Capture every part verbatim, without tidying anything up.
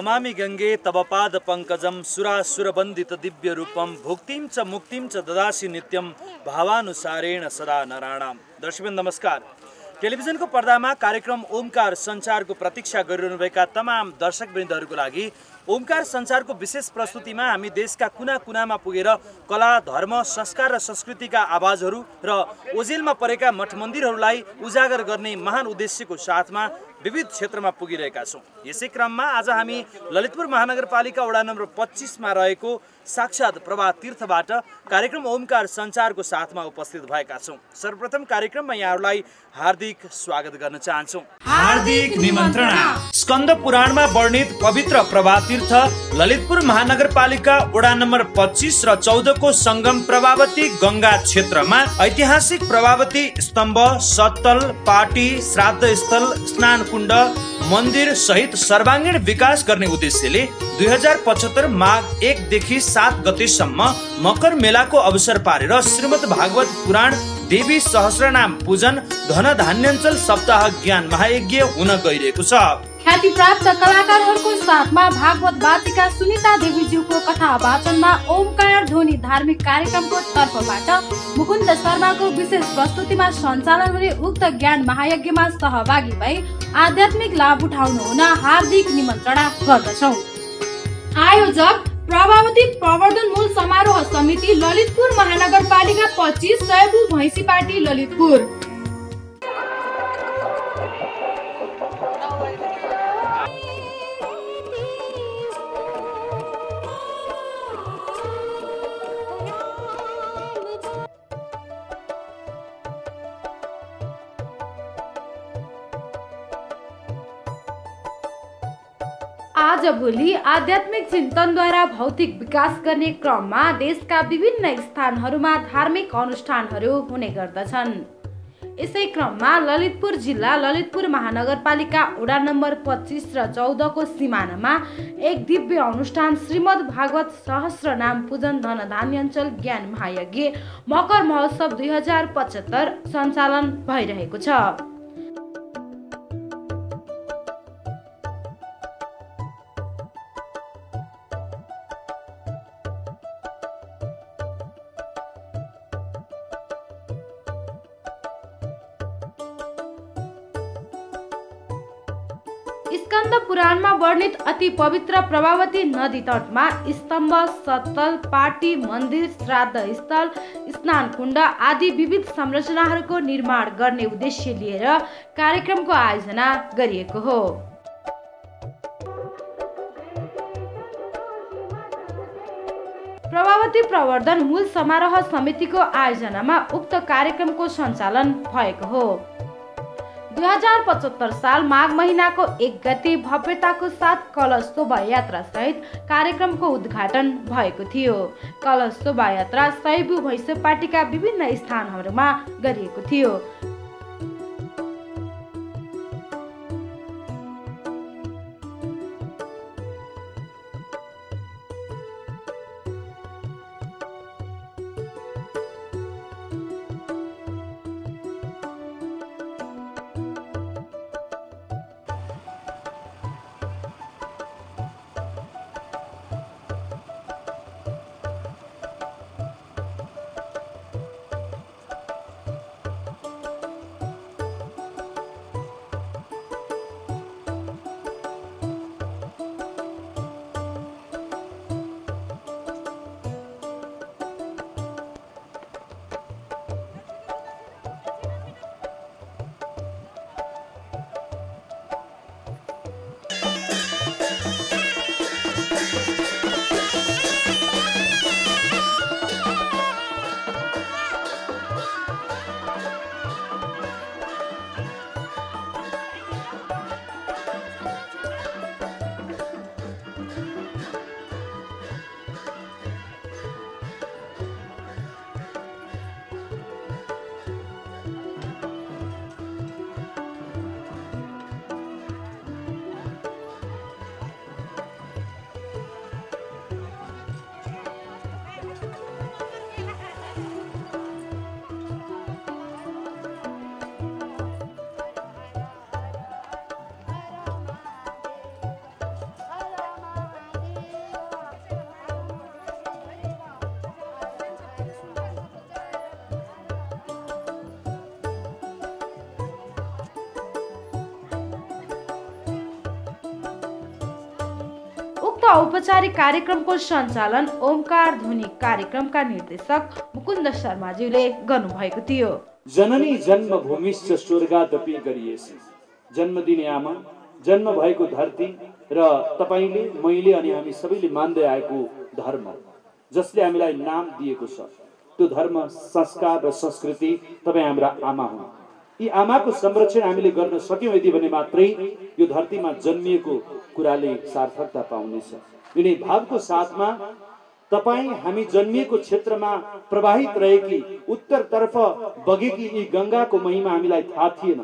नमामि गंगे तव पाद पंकजम सुरासुरबन्दित दिव्य रूपम भुक्तिम च मुक्तिम च ददासि नित्यम भावानुसारेण सदा नराणाम। दर्शकवृन्द नमस्कार। टेलिभिजनको पर्दामा कार्यक्रम ओमकार संचारको प्रतीक्षा गरिरहनुभएका तमाम दर्शकवृन्दहरूको लागि ओमकार संचारको विशेष प्रस्तुतिमा हामी देशका कुना कुनामा पुगेर कला, धर्म, संस्कार र संस्कृतिका आवाजहरू र ओझेलमा परेका मठ मन्दिरहरूलाई उजागर गर्ने महान उद्देश्यको साथमा विविध क्षेत्रमा पुगिरहेका छौँ। यसै क्रममा आज हामी ललितपुर महानगरपालिका वडा नम्बर पच्चीसमा रहेको साक्षात प्रभा तीर्थबाट कार्यक्रम ओमकार संचारको साथमा उपस्थित भएका छौँ। सर्वप्रथम कार्यक्रममा यहाँहरूलाई हार्दिक स्वागत गर्न चाहन्छौँ। हार्दिक निमन्त्रणा। स्कन्द पुराणमा वर्णित पवित्र प्रभा तीर्थ ललितपुर महानगरपालिका वडा नम्बर पच्चीस र चौध को संगम प्रभावती गंगा क्षेत्रमा ऐतिहासिक प्रभावती स्तम्भ, सत्तल, पाटी, श्राद्ध स्थल, स्नान कुण्ड, मन्दिर सहित सर्वाङ्गीण विकास गर्ने उद्देश्यले दुई हजार पचहत्तर माघ एक देखि सात गतेसम्म मकर मेलाको अवसर पारेर श्रीमद् भागवत पुराण देवी सहस्रनाम पूजन धन धान्याञ्चल सप्ताह ज्ञान महायज्ञ हुन गइरहेको छ। ख्याति प्राप्त कलाकारहरूको साथमा भागवत वाचिका सुनिता देवीज्यूको कथा वाचनमा ओमकार ध्वनि धार्मिक कार्यक्रमको तर्फबाट मुकुन्द शर्माको विशेष प्रस्तुतिमा सञ्चालन हुने उक्त ज्ञान महायज्ञमा सहभागी भई आध्यात्मिक लाभ उठाउनु हुन हार्दिक निमन्त्रणा गर्दछौँ। आयोजक प्रभावती प्रवर्धन मूल समारोह समिति ललितपुर महानगरपालिका पच्चीस सयबु भैँसी पार्टी ललितपुर। आज भोलि आध्यात्मिक चिन्तनद्वारा भौतिक विकास गर्ने क्रममा देशका विभिन्न स्थानहरूमा धार्मिक अनुष्ठानहरू हुने गर्दछन्। यसै क्रममा ललितपुर जिल्ला ललितपुर महानगरपालिका वडा नम्बर पच्चीस र चौध को सिमानामा एक दिव्य अनुष्ठान श्रीमद् भागवत सहस्रनाम पूजन धन धान्याञ्चल ज्ञान महायज्ञ मकर महोत्सव दुई हजार पचहत्तर सञ्चालन भइरहेको छ। स्कन्द पुराणमा वर्णित अति पवित्र प्रभावती नदी तटमा स्तम्भ, सत्तल, पाटी, मन्दिर, श्राद्ध स्थल, स्नान कुण्ड आदि विविध संरचनाहरूको निर्माण गर्ने उद्देश्य लिएर कार्यक्रमको आयोजना गरिएको हो। प्रभावती प्रवर्धन मूल समारोह समितिको आयोजनामा उक्त कार्यक्रमको सञ्चालन भएको हो। दुई हजार पचहत्तर साल माघ महिनाको एक गते भव्यताको साथ कलश शोभायात्रा सहित कार्यक्रमको उद्घाटन भएको थियो। कलश शोभायात्रा सयबु भैँसी पार्टीका विभिन्न स्थानहरूमा गरिएको थियो। उक्त औपचारिक कार्यक्रमको सञ्चालन ओमकार ध्वनि कार्यक्रमका निर्देशक मुकुन्द शर्माज्यूले गर्नुभएको थियो। जननी जन्मभूमिश्च स्वर्गादपि गरिएसी, जन्म दिने आमा, जन्म भएको धरती र तपाईले मैले अनि हामी सबैले मान्दै आएको धर्म जसले हामीलाई नाम दिएको छ, त्यो धर्म संस्कार र संस्कृति तपाईँ हाम्रा आमा हुन्। यी आमाको संरक्षण हामीले गर्न सक्यौँ यदि भने मात्रै यो धरतीमा जन्मिएको कुराले सार्थकता पाउनेछ। यिनै भावको साथमा तपाईँ हामी जन्मिएको क्षेत्रमा प्रवाहित रहेकी उत्तरतर्फ बगेकी यी गङ्गाको महिमा हामीलाई थाहा थिएन।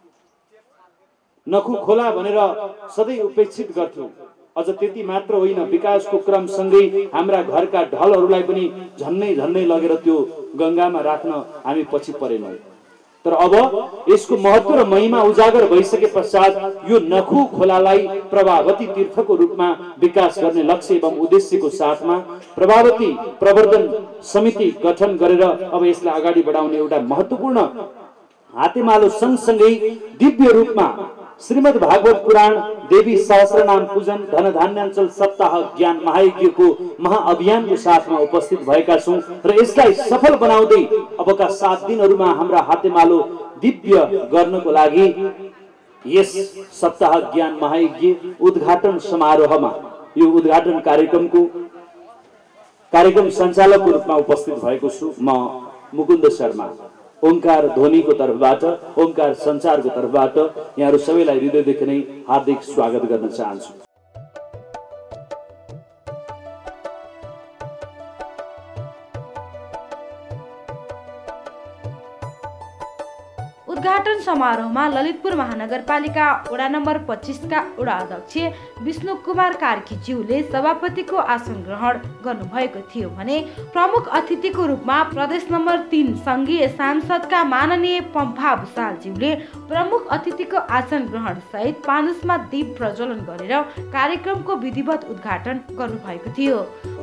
नखु खोला भनेर सधैँ उपेक्षित गर्थ्यौँ। अझ त्यति मात्र होइन, विकासको क्रमसँगै हाम्रा घरका ढलहरूलाई पनि झन्नै झन्नै लगेर त्यो गङ्गामा राख्न हामी पछि परेनौँ। तर अब यसको महत्त्व र महिमा उजागर भइसके पश्चात यो नखु खोलालाई प्रभावती तीर्थको रूपमा विकास गर्ने लक्ष्य एवं उद्देश्यको साथमा प्रभावती प्रवर्धन समिति गठन गरेर अब यसलाई अगाडि बढाउने एउटा महत्त्वपूर्ण हातेमालो सँगसँगै दिव्य रूपमा श्रीमद् भागवत पुराण देवी सहस्रनाम पूजन धनधान्याञ्चल सप्ताह ज्ञान महायज्ञको महाअभियानको साथमा उपस्थित भएका छौँ र यसलाई सफल बनाउँदै अबका सात दिनहरूमा हाम्रा हातेमालो दिव्य गर्नको लागि यस सप्ताह ज्ञान महायज्ञ उद्घाटन समारोहमा यो उद्घाटन कार्यक्रमको कार्यक्रम सञ्चालकको रूपमा उपस्थित भएको छु म मुकुन्द शर्मा। ओमकार ध्वनिको तर्फबाट, ओमकार सञ्चारको तर्फबाट यहाँहरू सबैलाई हृदयदेखि नै हार्दिक स्वागत गर्न चाहन्छु। उद्घाटन समारोहमा ललितपुर महानगरपालिका वडा नम्बर पच्चीसका वडा अध्यक्ष विष्णु कुमार कार्कीज्यूले सभापतिको आसन ग्रहण गर्नुभएको थियो भने प्रमुख अतिथिको रूपमा प्रदेश नम्बर तीन संघीय सांसदका माननीय पम्फा भुसालज्यूले प्रमुख अतिथिको आसन ग्रहण सहित पानुसमा दीप प्रज्वलन गरेर कार्यक्रमको विधिवत उद्घाटन गर्नुभएको थियो।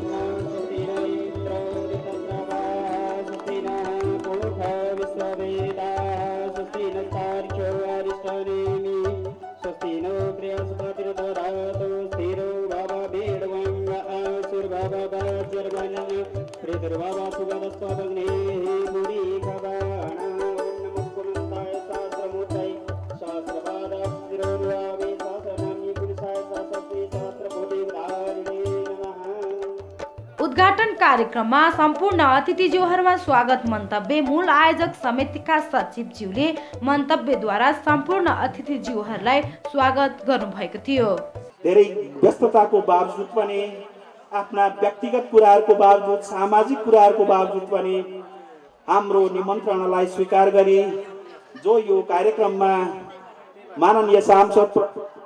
उद्घाटन कार्यक्रममा सम्पूर्ण अतिथिज्यूहरूमा स्वागत मन्तव्य मूल आयोजक समितिका सचिवज्यूले मन्तव्यद्वारा सम्पूर्ण अतिथिज्यूहरूलाई स्वागत गर्नुभएको थियो। धेरै व्यस्तताको बावजुद पनि आफ्ना व्यक्तिगत कुराहरूको बावजुद सामाजिक कुराहरूको बावजुद पनि हाम्रो निमन्त्रणालाई स्वीकार गरी जो यो कार्यक्रममा माननीय सांसद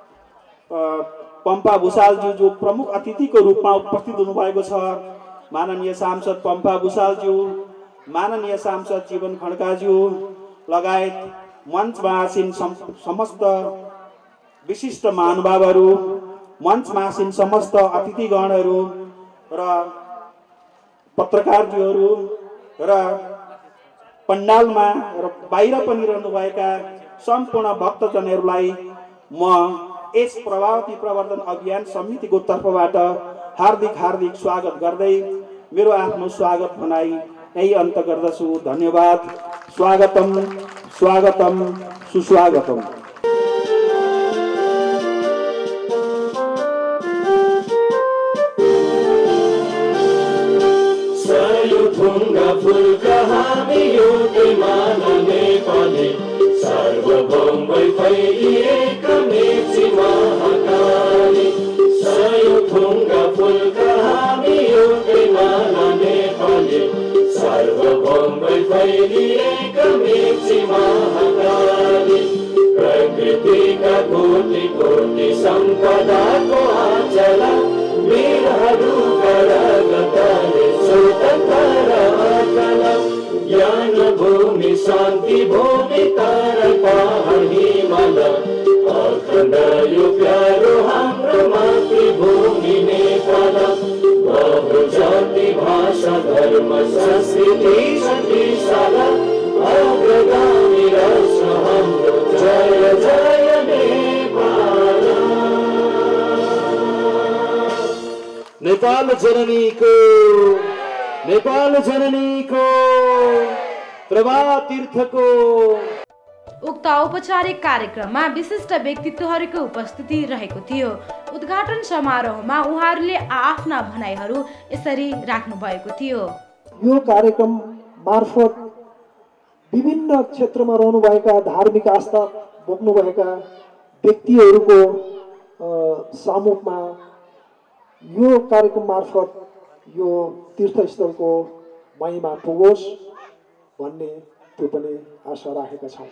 पम्फा भुसालज्यू जो प्रमुख अतिथिको रूपमा उपस्थित हुनुभएको छ, माननीय सांसद पम्फा भुसालज्यू, माननीय सांसद जीवन खड्काज्यू लगायत मञ्चमा आसीन समस्त विशिष्ट महानुभावहरू, मञ्चमा आसीन समस्त अतिथिगणहरू र पत्रकारज्यूहरू र पण्डालमा र बाहिर पनि रहनुभएका सम्पूर्ण भक्तजनहरूलाई म यस प्रभावती प्रवर्धन अभियान समितिको तर्फबाट हार्दिक हार्दिक स्वागत गर्दै मेरो आफ्नो स्वागत भनाई यही अन्त गर्दछु। धन्यवाद। स्वागतम स्वागतम सुस्वागतम। सर्वभौम फैलिएक मेची महाकाली सयुथुङ्गा फुलका हामी एउटै माला नेपाली सर्वभौम फैलिएक मेची महाकाली प्रकृतिका कोटि कोटि सम्पदाको आचल वीरहरूका रगतले स्वतन्त्र अचल ज्ञान भूमि शान्ति भूमि तारा पहाड हिमाल अखण्ड यो प्यारो हाम्रो मातृभूमि नेपाल बहुजाति भाषा धर्म संस्कृति शक्तिशाला अग्रगामी राष्ट्र हाम्रो जय जय नेपाल। नेपाल जननीको नेपाल जननीको प्रभात तीर्थको। उक्त औपचारिक कार्यक्रममा विशिष्ट व्यक्तित्वहरूको उपस्थिति रहेको थियो। उद्घाटन समारोहमा उहाँहरूले आफ्ना भनाइहरू यसरी राख्नु भएको थियो। यो कार्यक्रम मार्फत विभिन्न क्षेत्रमा रहनुभएका धार्मिक आस्था बोक्नुभएका व्यक्तिहरूको सामुखमा यो कार्यक्रम मार्फत यो तीर्थस्थलको महिमा पुगोस् भन्ने त्यो पनि आशा राखेका छौँ।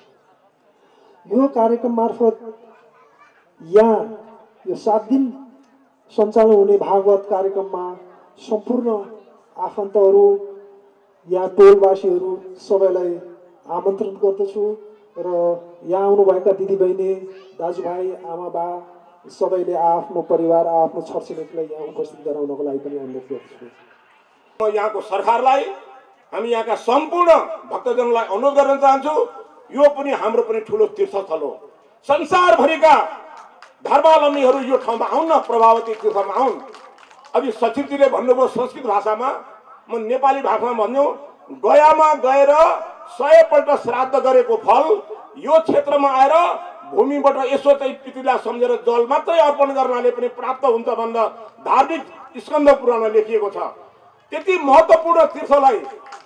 यो कार्यक्रम मार्फत यहाँ यो सात दिन सञ्चालन हुने भागवत कार्यक्रममा सम्पूर्ण आफन्तहरू यहाँ टोलवासीहरू सबैलाई आमन्त्रण गर्दछु र यहाँ आउनुभएका दिदीबहिनी दाजुभाइ आमाबा सबैले आफ्नो परिवार आफ्नो छरछिमेकीलाई यहाँ उपस्थित गराउनको लागि पनि अनुरोध गर्दछु। म यहाँको सरकारलाई हामी यहाँका सम्पूर्ण भक्तजनलाई अनुरोध गर्न चाहन्छु, यो पनि हाम्रो पनि ठुलो तीर्थस्थल हो। संसारभरिका धर्मावलम्बीहरू यो ठाउँमा आउन् न, प्रभावती तीर्थमा आउन्। अघि सचिवजीले भन्नुभयो संस्कृत भाषामा, म नेपाली भाषामा भन्नु, गयामा गएर सयपल्ट श्राद्ध गरेको फल यो क्षेत्रमा आएर भूमिबाट यसो चाहिँ पितृलाई सम्झेर जल मात्रै अर्पण गर्नाले पनि प्राप्त हुन्छ भनेर धार्मिक स्कन्द पुराणमा लेखिएको छ। त्यति महत्त्वपूर्ण तीर्थलाई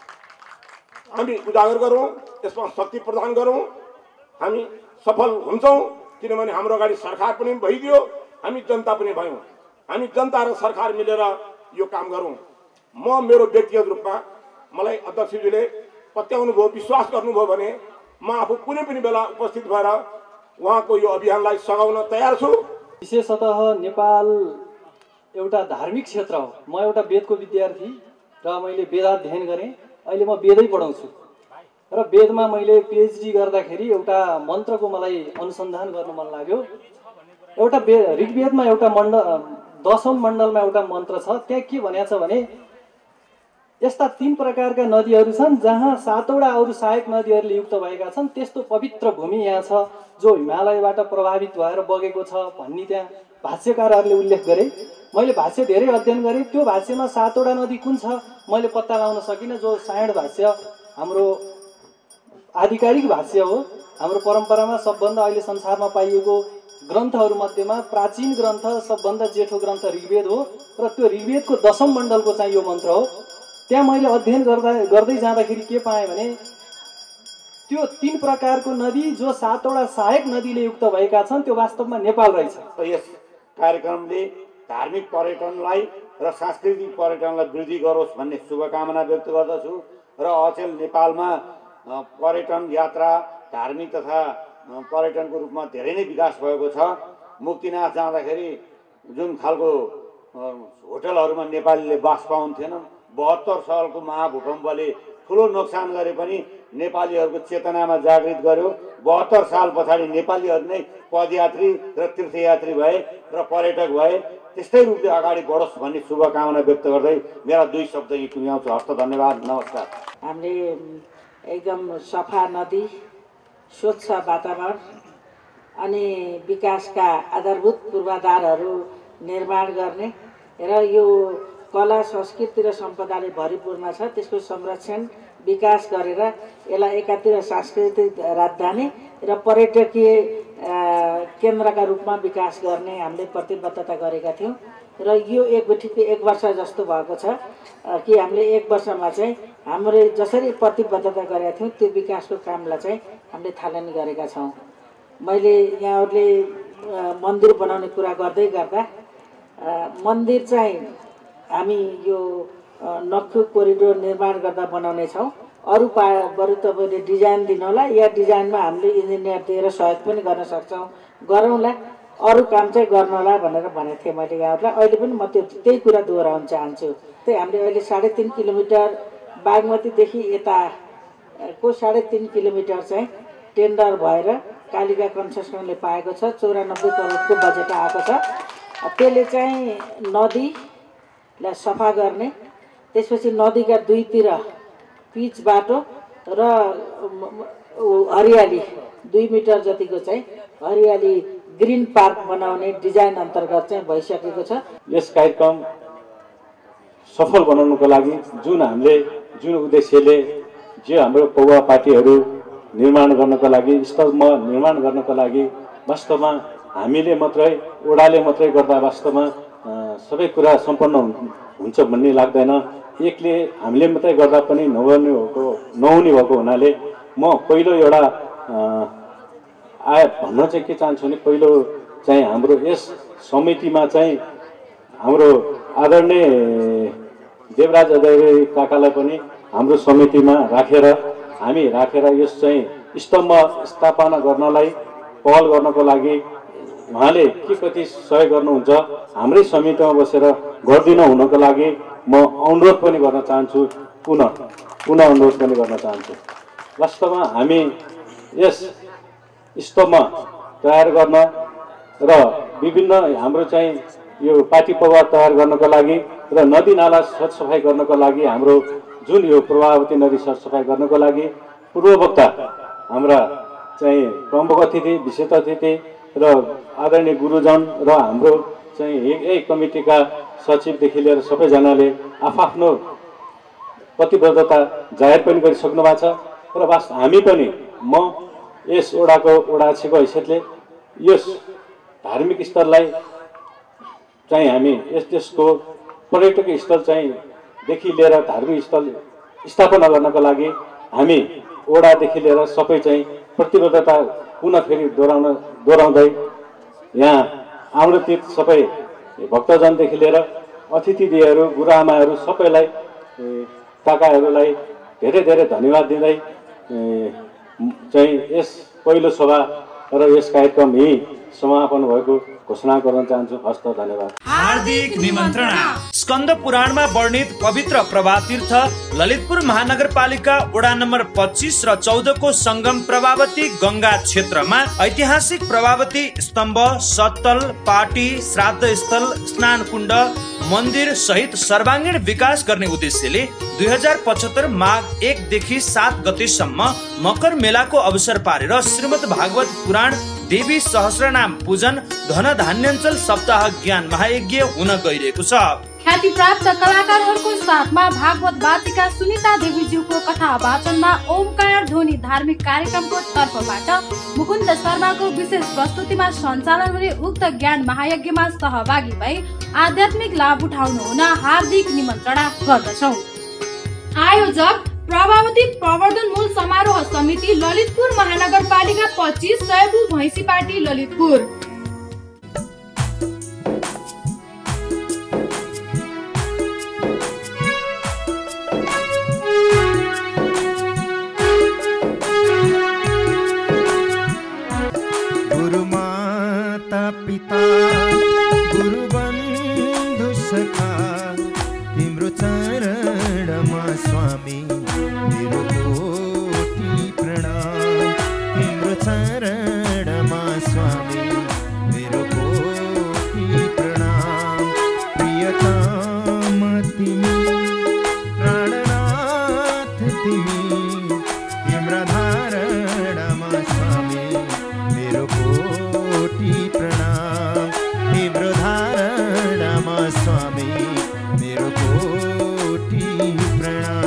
हामी उजागर गरौँ, यसमा शक्ति प्रदान गरौँ, हामी सफल हुन्छौँ। किनभने हाम्रो अगाडि सरकार पनि भइदियो, हामी जनता पनि भयौँ। हामी जनता र सरकार मिलेर यो काम गरौँ। म मेरो व्यक्तिगत रूपमा मलाई अध्यक्षजीले पत्याउनु भयो, विश्वास गर्नुभयो भने म आफू कुनै पनि बेला उपस्थित भएर उहाँको यो अभियानलाई सघाउन तयार छु। विशेषतः नेपाल एउटा धार्मिक क्षेत्र हो। म एउटा वेदको विद्यार्थी र मैले वेदाध्ययन गरेँ। अहिले म वेदै पढाउँछु र वेदमा मैले पिएचडी गर्दाखेरि एउटा मन्त्रको मलाई अनुसन्धान गर्न मन लाग्यो। एउटा वे ऋग्वेदमा एउटा मण्डल दशौं मण्डलमा एउटा मन्त्र छ। त्यहाँ के भनेको छ भने यस्ता तीन प्रकारका नदीहरू छन् जहाँ सातवटा अरू सहायक नदीहरूले युक्त भएका छन्। त्यस्तो पवित्र भूमि यहाँ छ जो हिमालयबाट प्रभावित भएर बगेको छ भन्ने त्यहाँ भाष्यकारहरूले उल्लेख गरे। मैले भाष्य धेरै अध्ययन गरेँ। त्यो भाष्यमा सातवटा नदी कुन छ मैले पत्ता लगाउन सकिनँ, जो सायण भाष्य हाम्रो आधिकारिक भाष्य हो। हाम्रो परम्परामा सबभन्दा अहिले संसारमा पाइएको ग्रन्थहरू मध्येमा प्राचीन ग्रन्थ सबभन्दा जेठो ग्रन्थ ऋग्वेद हो र त्यो ऋग्वेदको दशम मण्डलको चाहिँ यो मन्त्र हो। त्यहाँ मैले अध्ययन गर्दा गर्दै जाँदाखेरि के पाएँ भने त्यो तीन प्रकारको नदी जो सातवटा सहायक नदीले युक्त भएका छन् त्यो वास्तवमा नेपाल रहेछ। यस कार्यक्रमले धार्मिक पर्यटनलाई र सांस्कृतिक पर्यटनलाई वृद्धि गरोस् भन्ने शुभकामना व्यक्त गर्दछु र अचेल नेपालमा पर्यटन यात्रा धार्मिक तथा पर्यटनको रूपमा धेरै नै विकास भएको छ। मुक्तिनाथ जाँदाखेरि जुन खालको होटलहरूमा नेपालीले बास पाउँथेनन्, बहत्तर सालको महाभूकम्पले ठुलो नोक्सान गरे पनि नेपालीहरूको चेतनामा जागृत गर्यो। बहत्तर साल पछाडि नेपालीहरू नै पदयात्री र तीर्थयात्री भए र पर्यटक भए। त्यस्तै रूपले अगाडि बढोस् भन्ने शुभकामना व्यक्त गर्दै मेरा दुई शब्द यी टुङ्ग्याउँछु। हस्त धन्यवाद, नमस्कार। हामीले एकदम सफा नदी, स्वच्छ वातावरण अनि विकासका आधारभूत पूर्वाधारहरू निर्माण गर्ने र यो कला संस्कृति र सम्पदाले भरिपूर्ण छ त्यसको संरक्षण विकास गरेर यसलाई एकातिर सांस्कृतिक राजधानी र पर्यटकीय केन्द्रका रूपमा विकास गर्ने हामीले प्रतिबद्धता गरेका थियौँ र यो एक एक वर्ष जस्तो भएको छ कि हामीले एक वर्षमा चाहिँ हामीले जसरी प्रतिबद्धता गरेका थियौँ त्यो विकासको कामलाई चाहिँ हामीले थालनी गरेका छौँ। मैले यहाँहरूले मन्दिर बनाउने कुरा गर्दै गर्दा मन्दिर चाहिँ हामी यो नक्खु कोरिडोर निर्माण गर्दा बनाउने छौँ। अरू पा बरु तपाईँले डिजाइन दिनु होला या डिजाइनमा हामीले इन्जिनियर दिएर सहयोग पनि गर्न सक्छौँ, गरौँला। अरू काम चाहिँ गर्नु होला भनेर भनेको थिएँ मैले यहाँहरूलाई। अहिले पनि म त्यो त्यही कुरा दोहोऱ्याउन चाहन्छु। त्यही हामीले अहिले साढे तिन किलोमिटर बागमतीदेखि यताको साढे तिन किलोमिटर चाहिँ टेन्डर भएर कालिका कन्स्ट्रक्सनले पाएको छ। चौरानब्बे करोडको बजेट आएको छ। त्यसले चाहिँ नदीलाई सफा गर्ने, त्यसपछि नदीका दुईतिर पिच बाटो र हरियाली दुई मिटर जतिको चाहिँ हरियाली ग्रिन पार्क बनाउने डिजाइन अन्तर्गत चाहिँ भइसकेको छ। यस कार्यक्रम सफल बनाउनुको लागि जुन हामीले जुन उद्देश्यले जे हाम्रो पौवा पार्टीहरू निर्माण गर्नको लागि स्तम्भ निर्माण गर्नको लागि वास्तवमा हामीले मात्रै ओडाले मात्रै गर्दा वास्तवमा सबै कुरा सम्पन्न हुन्छ भन्ने लाग्दैन। एकले हामीले मात्रै गर्दा पनि नहुने भएको नहुने भएको हुनाले म पहिलो एउटा आए भन्न चाहिँ के चाहन्छु भने पहिलो चाहिँ हाम्रो यस समितिमा चाहिँ हाम्रो आदरणीय देवराज अधिकारी काकालाई पनि हाम्रो समितिमा राखेर हामी राखेर यस चाहिँ स्तम्भ स्थापना गर्नलाई पहल गर्नको लागि उहाँले के कति सहयोग गर्नुहुन्छ हाम्रै समितिमा बसेर गरिदिनु हुनको लागि म अनुरोध पनि गर्न चाहन्छु। पुनः पुनः अनुरोध पनि गर्न चाहन्छु। वास्तवमा हामी यस स्तम्भ तयार गर्न र विभिन्न हाम्रो चाहिँ यो पार्टी पौवा तयार गर्नको लागि र नदी नाला स्वच्छ सफाइ गर्नको लागि हाम्रो जुन यो प्रभावती नदी स्वच्छ सफाइ गर्नको लागि पूर्ववक्ता हाम्रा चाहिँ प्रमुख अतिथि विशेष अतिथि र आदरणीय गुरुजन र हाम्रो चाहिँ एक कमिटीका सचिवदेखि लिएर सबैजनाले आफआफ्नो प्रतिबद्धता जाहेर पनि गरिसक्नु भएको छ र वास्तव हामी पनि म यस ओडाको ओडाक्षको हैसियतले यस धार्मिक स्थललाई चाहिँ हामी यस देशको पर्यटक स्थल चाहिँ देखि लिएर धार्मिक स्थल स्थापना गर्नको लागि हामी ओडादेखि लिएर सबै चाहिँ प्रतिबद्धता पुनः फेरि दोहोऱ्याउन दोहोऱ्याउँदै यहाँ आमन्त्रित सबै भक्तजनदेखि लिएर अतिथिदेहरू गुरुआमाहरू सबैलाई काकाहरूलाई धेरै धेरै धन्यवाद दिँदै चाहिँ यस पहिलो सभा र यस कार्यक्रम यही समापन भएको घोषणा गर्न चाहन्छु। हस्त धन्यवाद। हार्दिक निमन्त्रणा। स्कन्द पुराणमा वर्णित पवित्र प्रभात तीर्थ ललितपुर महानगरपालिका वडा नम्बर पच्चीस र चौध को संगम प्रभावती गंगा क्षेत्रमा ऐतिहासिक प्रभावती स्तम्भ, सत्तल, पाटी, श्राद्ध स्थल, स्नान कुण्ड, मन्दिर सहित सर्वाङ्गीण विकास गर्ने उद्देश्यले दुई हजार पचहत्तर माघ एक देखि सात गतेसम्म मकर मेलाको अवसर पारेर श्रीमद् भागवत पुराण देवी सहस्रनाम पूजन धन धान्याञ्चल सप्ताह ज्ञान महायज्ञ हुन गइरहेको छ। ख्याति प्राप्त कलाकारहरूको साथमा भागवत वाचिका सुनिता देवीज्यूको कथा वाचनमा ओमकार ध्वनि धार्मिक कार्यक्रमको तर्फबाट मुकुन्द शर्माको विशेष प्रस्तुतिमा सञ्चालन हुने उक्त ज्ञान महायज्ञमा सहभागी भई आध्यात्मिक लाभ उठाउनु हुन हार्दिक निमन्त्रणा गर्दछौँ। आयोजक प्रभावती प्रवर्धन मूल समारोह समिति ललितपुर महानगरपालिका पच्चीस सयबु भैँसी पार्टी ललितपुर। गुरु माता पिता गुरु बन्धु सखा तिम्रो चरणमा स्वामी मेरो कोटि प्रणाम। तिम्रो चरणमा स्वामी मेरो कोटि प्रणाम। प्रियतम तिमी प्राणनाथ तिमी तिम्रा धारणमा स्वामी मेरो कोटि प्रणाम। तिम्रो धारणमा स्वामी मेरो कोटि प्रणाम।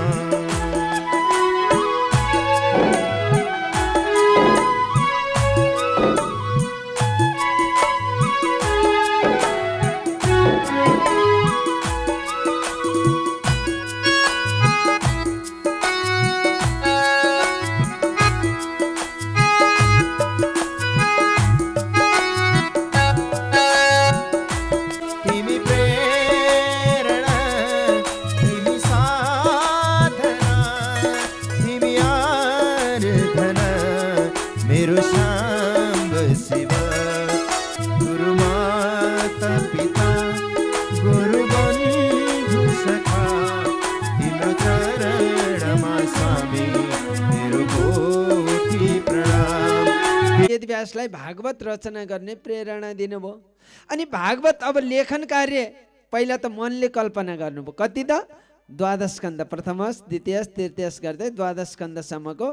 व्यासलाई भागवत रचना गर्ने प्रेरणा दिनुभयो। अनि भागवत अब लेखन कार्य पहिला त मनले कल्पना गर्नुभयो। कति त द्वादश स्कन्द, प्रथमस द्वितीयस तृतीयस गर्दै द्वादश स्कन्दसम्मको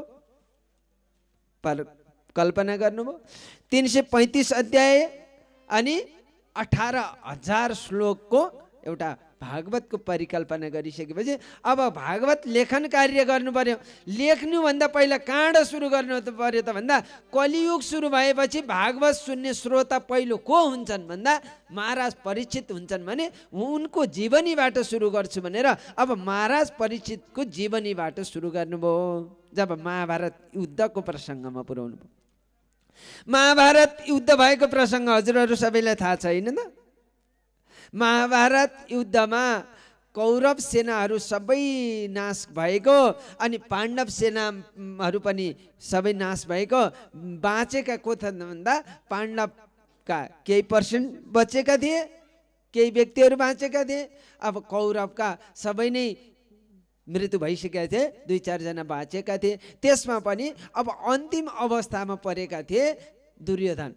कल्पना गर्नुभयो। तीन सय पैँतिस अध्याय अनि अठार हजार श्लोकको एउटा भागवतको परिकल्पना गरिसकेपछि अब भागवत लेखन कार्य गर्नु पर्यो। लेख्नुभन्दा पहिला कहाँबाट सुरु गर्नु पर्यो त भन्दा कलियुग सुरु भएपछि भागवत सुन्ने श्रोता पहिलो को हुन्छन् भन्दा महाराज परीक्षित हुन्छन् भने उनको जीवनीबाट सुरु गर्छु भनेर अब महाराज परीक्षितको जीवनीबाट सुरु गर्नुभयो। जब महाभारत युद्धको प्रसङ्गमा पुर्याउनु भयो। महाभारत युद्ध भएको प्रसङ्ग हजुरहरू सबैलाई थाहा छैन त? महाभारत युद्धमा कौरव सेनाहरू सबै नाश भएको अनि पाण्डव सेनाहरू पनि सबै नाश भएको। बाँचेका को थिए भन्दा पाण्डवका केही पर्सेन्ट बचेका थिए, केही व्यक्तिहरू बाँचेका थिए। अब कौरवका सबै नै मृत्यु भइसकेका थिए, दुई चारजना बाँचेका थिए। त्यसमा पनि अब अन्तिम अवस्थामा परेका थिए दुर्योधन।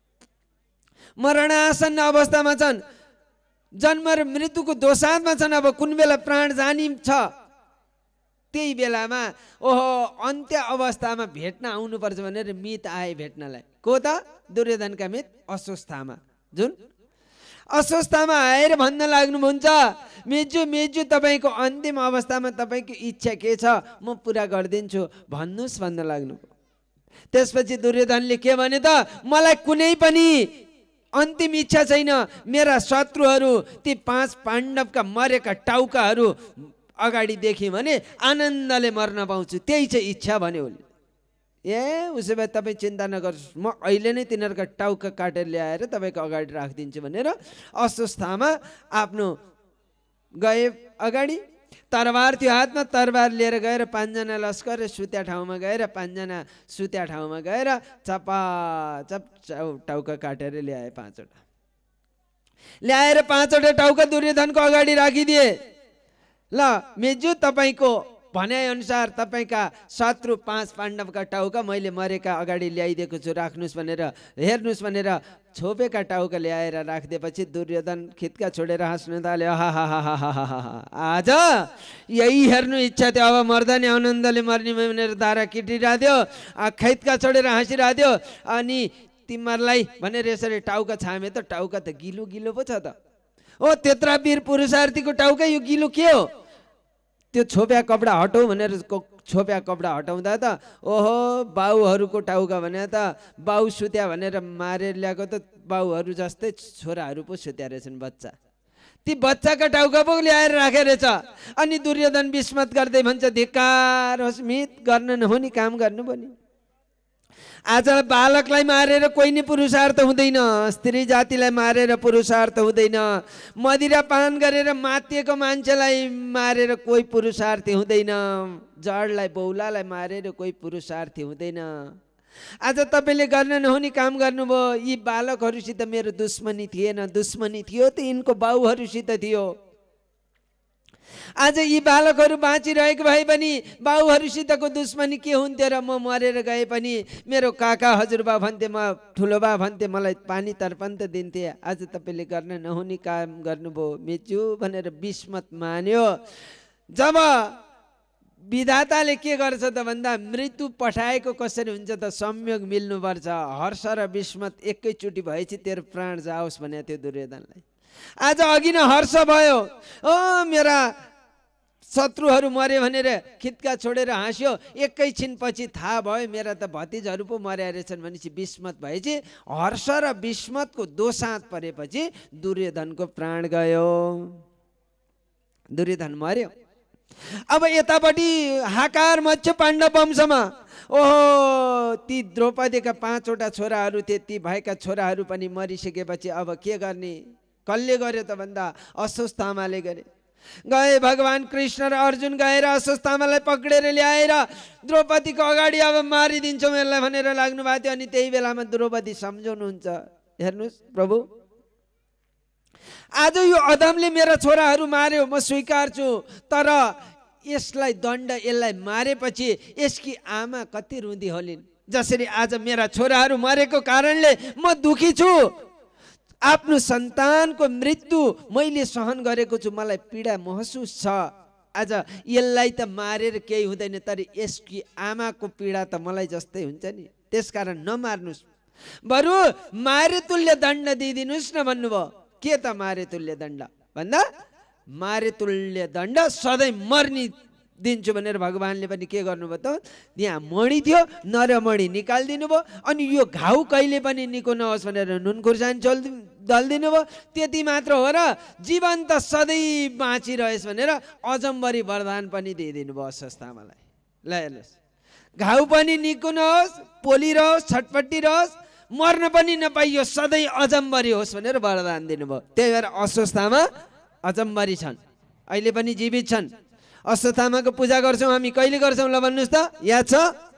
मरणासन्न अवस्थामा छन्, जन्म र मृत्युको दोसाँधमा छन्। अब कुन बेला प्राण जानी छ त्यही बेलामा ओहो अन्त्य अवस्थामा भेट्न आउनुपर्छ भनेर मित आए भेट्नलाई। को त? दुर्योधनका मित अश्वत्थामा। जुन अश्वत्थामा आएर भन्न लाग्नुहुन्छ मेजु मेजु तपाईँको अन्तिम अवस्थामा तपाईँको इच्छा के छ म पुरा गरिदिन्छु भन्नुहोस् भन्न लाग्नु। त्यसपछि दुर्योधनले के भने त मलाई कुनै पनि अन्तिम इच्छा छैन। मेरा शत्रुहरू ती पाँच पाण्डवका मरेका टाउकाहरू अगाडि देखेँ भने आनन्दले मर्न पाउँछु, त्यही चाहिँ इच्छा भन्यो उसले। ए उसो भए तपाईँ चिन्ता नगर्नुहोस्, म अहिले नै तिनीहरूका टाउका काटेर ल्याएर तपाईँको अगाडि राखिदिन्छु भनेर अश्वत्थामा आफ्नो गए अगाडि। तरबार थियो हातमा, तरबार लिएर गएर पाँचजना लस्कर सुत्या ठाउँमा गएर पाँचजना सुत्या ठाउँमा गएर चपाचप टाउका काटेर ल्याए। पाँचवटा ल्याएर पाँचवटा टाउका दुर्योधनको अगाडि राखिदिए। ल मेजु तपाईँको भनाइअनुसार तपाईँका शत्रु पाँच पाण्डवका टाउका मैले मरेका अगाडि ल्याइदिएको छु, राख्नुहोस् भनेर हेर्नुहोस् भनेर छोपेका टाउका ल्याएर राखिदिएपछि दुर्योधन खित्का छोडेर हाँस्न थाल्यो। हा हा हा हा हा हा आज यही हेर्नु इच्छा थियो, अब मर्दा नि आनन्दले मर्ने भनेर दारा किटिरहेको थियो, खित्का छोडेर हाँसिरहेको थियो। अनि तिमीहरूलाई भनेर यसरी टाउका छामे त टाउका त गिलो गिलो पो छ त। ओ त्यत्रा वीर पुरुषार्थीको टाउका यो गिलो के हो? त्यो छोप्या कपडा हटाऊ भनेर छोप्या कपडा हटाउँदा त ओहो बाउहरूको टाउका भने त बाउ सुत्या भनेर मारेर ल्याएको त बाउहरू जस्तै छोराहरू पो सुत्या रहेछन् बच्चा। ती बच्चाका टाउका पो ल्याएर राखेर रहेछ। अनि दुर्योधन विस्मत गर्दै भन्छ धिक्कार होस्, मित गर्न नहुने काम गर्नुभयो नि। आज बालकलाई मारेर कोही नै पुरुषार्थ हुँदैन, स्त्री जातिलाई मारेर पुरुषार्थ हुँदैन, मदिरा पान गरेर मातिएको मान्छेलाई मारेर कोही पुरुषार्थी हुँदैन, जडलाई बौलालाई मारेर कोही पुरुषार्थी हुँदैन। आज तपाईँले गर्न नहुने काम गर्नुभयो। यी बालकहरूसित मेरो दुश्मनी थिएन, दुश्मनी थियो त यिनको बाउहरूसित थियो। आज यी बालकहरू बाँचिरहेको भए पनि बाउहरूसितको दुश्मनी के हुन्थ्यो र म मरेर गए पनि मेरो काका हजुरबा भन्थे, म ठुलो बा भन्थे, मलाई पानी तर्पण त दिन्थे। आज तपाईँले गर्न नहुने काम गर्नुभयो मेचु भनेर विस्मत मान्यो। जब विधाताले के गर्छ त भन्दा मृत्यु पठाएको कसरी हुन्छ त संयोग मिल्नुपर्छ। हर्ष र विस्मत एकैचोटि भएपछि तेरो प्राण जाओस् भनेको थियो दुर्योधनलाई। आज अघि नै हर्ष भयो, ओ मेरा शत्रुहरू मरे भनेर खित्का छोडेर हाँस्यो। एकैछिन पछि थाहा भयो मेरा त भतिजहरू पो मर्या रहेछन् भनेपछि विस्मत भएपछि हर्ष र विस्मतको दोसाँध परेपछि दुर्योधनको प्राण गयो, दुर्योधन मर्यो। अब यतापट्टि हाकार मच्यो पाण्डव वंशमा। ओहो ती द्रौपदीका पाँचवटा छोराहरू थिए, ती भएका छोराहरू पनि मरिसकेपछि अब के गर्ने? कसले गर्यो त भन्दा अश्वत्थामाले गरे। गए भगवान कृष्ण र अर्जुन गएर अश्वत्थामालाई पक्रेर ल्याएर द्रौपदीको अगाडि अब मारिदिन्छौँ यसलाई भनेर लाग्नु भएको थियो। अनि त्यही बेलामा द्रौपदी सम्झाउनुहुन्छ, हेर्नुहोस् प्रभु आज यो अधमले मेरा छोराहरू मार्यो, म स्वीकार्छु, तर यसलाई दण्ड यसलाई मारेपछि यसकी आमा कति रुँदी होलिन्। जसरी आज मेरा छोराहरू मरेको कारणले म दुखी छु, आफ्नो सन्तानको मृत्यु मैले सहन गरेको छु, मलाई पीडा महसुस छ। आज यसलाई त मारेर केही हुँदैन, तर यसकी आमाको पीडा त मलाई जस्तै हुन्छ नि, त्यसकारण नमार्नुहोस्, बरु मारे तुल्य दण्ड दिइदिनुहोस् न भन्नुभयो। के त मारे तुल्य दण्ड भन्दा मारे तुल्य दण्ड सधैँ मर्नी दिन्छु भनेर भगवान्ले पनि के गर्नुभयो त त्यहाँ मणि थियो नरमणि निकालिदिनु भयो अनि यो घाउ कहिले पनि निको नहोस् भनेर नुन खुर्सानी चल दलिदिनु भयो। त्यति मात्र हो र जीवन त सधैँ बाँचिरहोस् भनेर अजम्बरी वरदान पनि दिइदिनु भयो अस्वस्थामालाई। ल हेर्नुहोस् घाउ पनि निको नहोस् पोलिरहोस् छटपट्टि रहोस् मर्न पनि नपाइयोस् सधैँ अजम्बरी होस् भनेर वरदान दिनुभयो। त्यही भएर अस्वस्थामा अजम्बरी छन् अहिले पनि जीवित छन्। अस्वस्थामाको पूजा गर्छौँ हामी कहिले गर्छौँ ल भन्नुहोस् त याद छ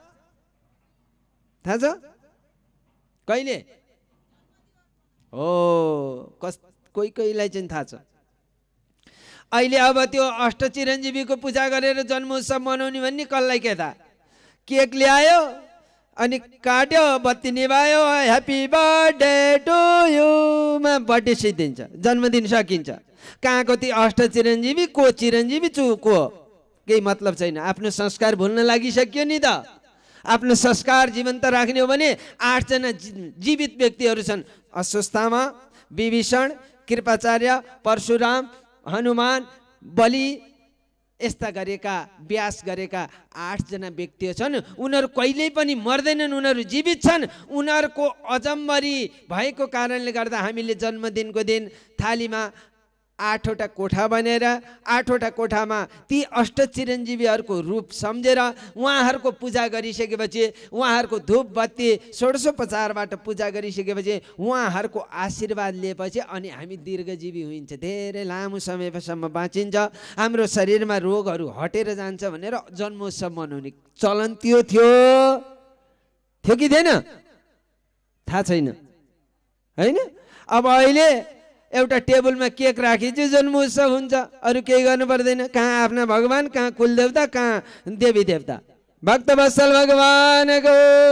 थाहा छ कहिले हो कस कोही कोहीलाई चाहिँ थाहा छ। अहिले अब त्यो अष्ट चिरञ्जीवीको पूजा गरेर जन्मोत्सव मनाउने भन्ने कसलाई के थाहा। केक ल्यायो अनि काट्यो बत्ती निभायो ह्याप्पी बर्थडे टु युमा बर्थडे सिद्धिन्छ जन्मदिन सकिन्छ। कहाँको ती अष्ट चिरञ्जीवी को चिरञ्जीवी चु को केही मतलब छैन। आफ्नो संस्कार भुल्न लागिसक्यो नि त। आफ्नो संस्कार जीवन्त राख्ने हो भने आठजना जीवित व्यक्तिहरू छन् अस्वस्थामा विभीषण कृपाचार्य परशुराम हनुमान बलि यस्ता गरेका व्यास गरेका आठजना व्यक्ति छन्। उनीहरू कहिल्यै पनि मर्दैनन् उनीहरू जीवित छन्। उनीहरूको अजम्बरी भएको कारणले गर्दा हामीले जन्मदिनको दिन थालीमा आठवटा कोठा बनेर आठवटा कोठामा ती अष्ट चिरञ्जीवीहरूको रूप सम्झेर उहाँहरूको पूजा गरिसकेपछि उहाँहरूको धूप बत्ती षोडशोपचारबाट पूजा गरिसकेपछि उहाँहरूको आशीर्वाद लिएपछि अनि हामी दीर्घजीवी होइन्छ धेरै लामो समयसम्म बाँचिन्छ हाम्रो शरीरमा रोगहरू हटेर जान्छ भनेर जन्मोत्सव मनाउने चलन त्यो थियो थियो कि थिएन थाहा छैन हैन। अब अहिले एउटा टेबलमा केक राखिन्छ जन्मोत्सव हुन्छ अरू केही गर्नु पर्दैन। कहाँ आफ्ना भगवान कहाँ कुलदेवता कहाँ देवी देवता भक्तवत्सल भगवानको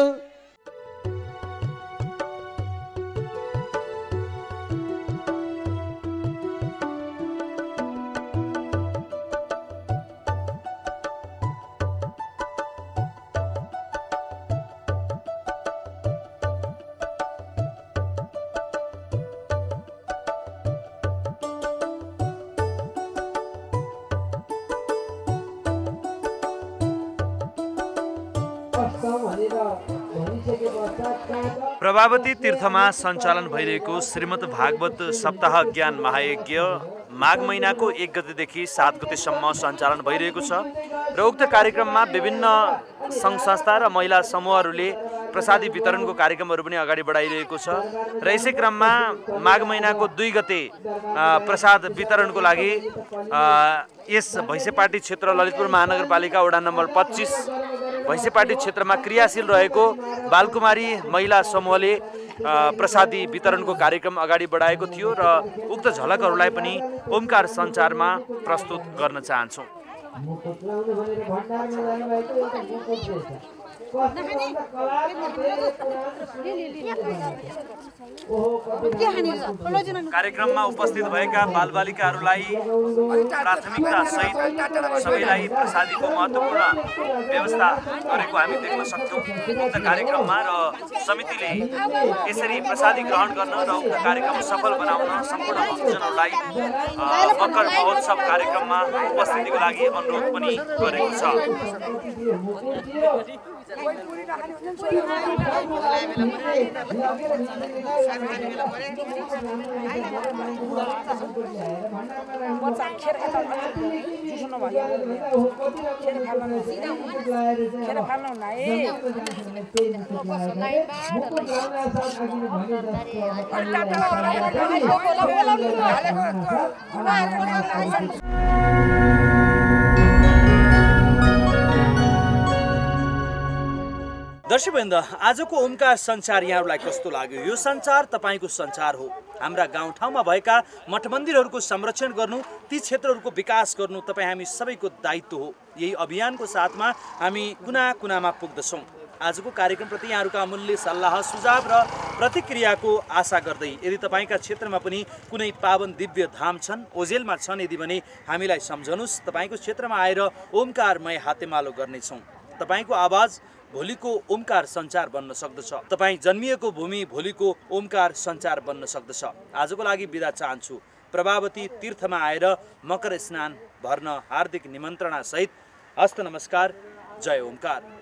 प्रभावती तीर्थमा सञ्चालन भइरहेको श्रीमद् भागवत सप्ताह ज्ञान महायज्ञ माघ महिनाको एक गतेदेखि सात गतेसम्म सञ्चालन भइरहेको छ र उक्त कार्यक्रममा विभिन्न सङ्घ संस्था र महिला समूहहरूले प्रसादी वितरणको कार्यक्रमहरू पनि अगाडि बढाइरहेको छ र यसै क्रममा माघ महिनाको दुई गते प्रसाद वितरणको लागि यस भैँसेपाटी क्षेत्र ललितपुर महानगरपालिका वडा नम्बर पच्चिस भैँसेपाटी क्षेत्रमा क्रियाशील रहेको बालकुमारी महिला समूहले प्रसादी वितरणको कार्यक्रम अगाडि बढाएको थियो र उक्त झलकहरूलाई पनि ओमकार सञ्चारमा प्रस्तुत गर्न चाहन्छौँ। कार्यक्रममा उपस्थित भएका बालबालिकाहरूलाई प्राथमिकता सहित सबैलाई प्रसादीको महत्त्वपूर्ण व्यवस्था गरेको हामी देख्न सक्छौँ उक्त कार्यक्रममा र समितिले यसरी प्रसादी ग्रहण गर्न र उक्त कार्यक्रम सफल बनाउन सम्पूर्ण भक्तजनहरूलाई मकर महोत्सव कार्यक्रममा उपस्थितिको लागि अनुरोध पनि गरेको छ। दर्शकवृन्द, आजको ओमकार संचार यहाँहरूलाई कस्तो लाग्यो? यो संचार तपाईँको संचार हो। हाम्रा गाउँठाउँमा भएका मठ मन्दिरहरूको संरक्षण गर्नु, ती क्षेत्रहरूको विकास गर्नु तपाईँ हामी सबैको दायित्व हो। यही अभियानको साथमा हामी कुना कुनामा पुग्दछौँ। आजको कार्यक्रमप्रति यहाँहरूका अमूल्य सल्लाह सुझाव र प्रतिक्रियाको आशा गर्दै यदि तपाईँका क्षेत्रमा पनि कुनै पावन दिव्य धाम छन्, ओझेलमा छन् यदि भने हामीलाई सम्झनुहोस्। तपाईँको क्षेत्रमा आएर ओमकारमय हातेमालो गर्नेछौँ। तपाईँको आवाज भोलिको ओमकार सञ्चार बन्न सक्दछ। तपाईँ जन्मिएको भूमि भोलिको ओमकार सञ्चार बन्न सक्दछ। आजको लागि बिदा चाहन्छु। प्रभावती तीर्थमा आएर मकर स्नान भर्न हार्दिक निमन्त्रणा सहित हस्त नमस्कार। जय ओमकार।